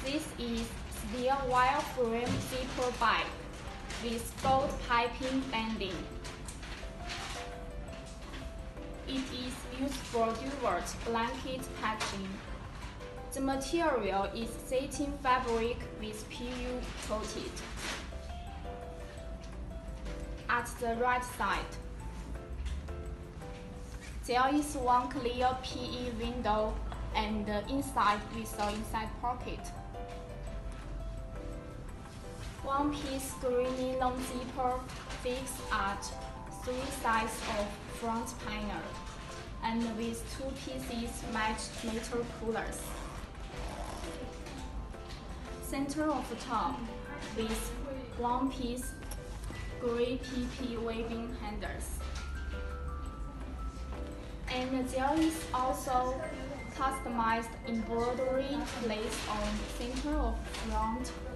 This is steel wireframe zipper bag with gold piping banding. It is used for durable blanket packaging. The material is satin fabric with PU coated. At the right side, there is one clear PE window and inside with an inside pocket. One-piece green long zipper fixed at 3 sides of front panel and with 2 pieces matched metal coolers. Center of the top with one-piece gray PP weaving handles. And there is also customized embroidery placed on the center of front